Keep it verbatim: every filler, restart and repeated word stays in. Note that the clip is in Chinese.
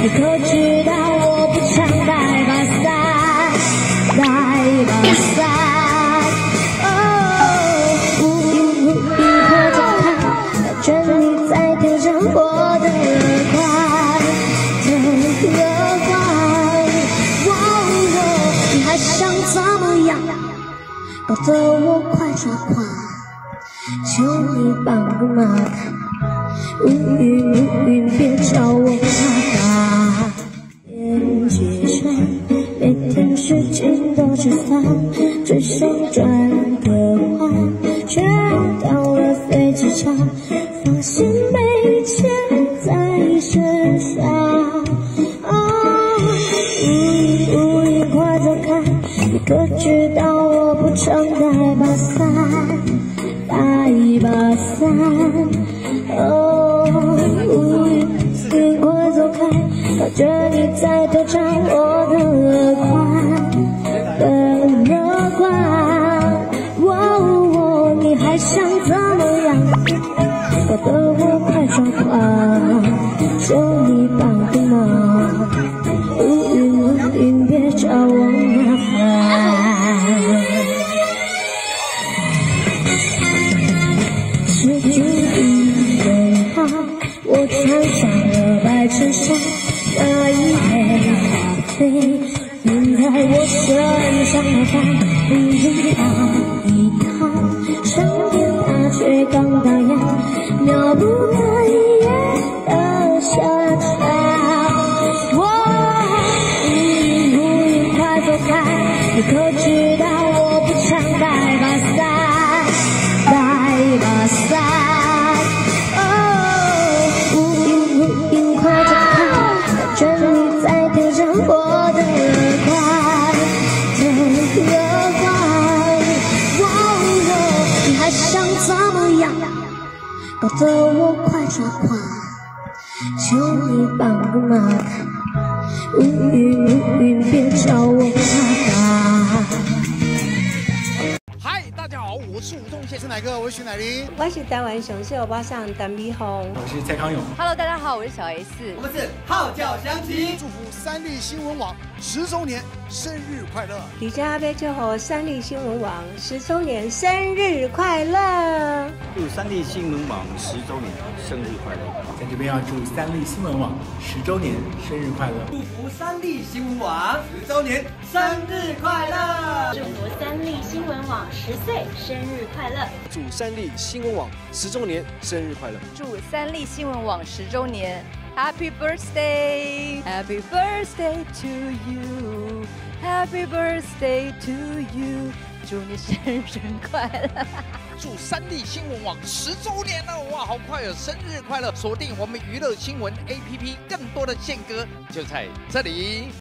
你可知道我不常带把伞，带把伞。哦，乌云乌云快走开，带着你在挑战我的乐观的乐观。哦，你还想怎么样？搞得我快抓狂，求你帮个忙。乌云乌云，别找我麻烦。连街上每天时间都吃饭，嘴上转个弯，却到了飞机场，发现没钱在身上。啊，乌云乌云，快走开！你可知道我不常带把伞，带一把伞。哦，乌云乌云，快走开！看着你在挑战我的乐观的乐观。哦，你还想怎么样？搞得我快抓狂，求你帮个忙。乌云乌云，别找我麻烦。是注定的吗？我穿上了白衬衫，那一杯咖啡印在我身上的斑，一行一行，上天它却刚打烊，秒不得一夜的下场。乌云乌云，快走开！你可知道我不常带把伞，带把伞。我的乐观的乐观。哦，你还想怎么样？搞得我快抓狂，求你帮个忙。乌云乌云，别找我麻烦。 嗨，大家好，我是吴宗宪，是哪个？我是徐乃麟， 我是台湾雄秀包上陈美红， 我是蔡康永。 Hello， 大家好，我是小 S， 我们是号角响起， 祝福三立新闻网十周年生日快乐！ 李佳贝祝贺三立新闻网十周年生日快乐！ 祝三立新闻网十周年生日快乐！ 在这边要祝三立新闻网十周年生日快乐！ 祝福三立新闻网十周年生日快乐！ 祝福三立新闻网十岁生日快乐！ 祝三立新闻网十周年生日快乐！ 祝三立新闻网十周年 Happy Birthday Happy Birthday to you Happy Birthday to you 祝你生日快乐！ 祝三立新闻网十周年了，哇，好快哦！生日快乐！锁定我们娱乐新闻 A P P， 更多的宪歌就在这里。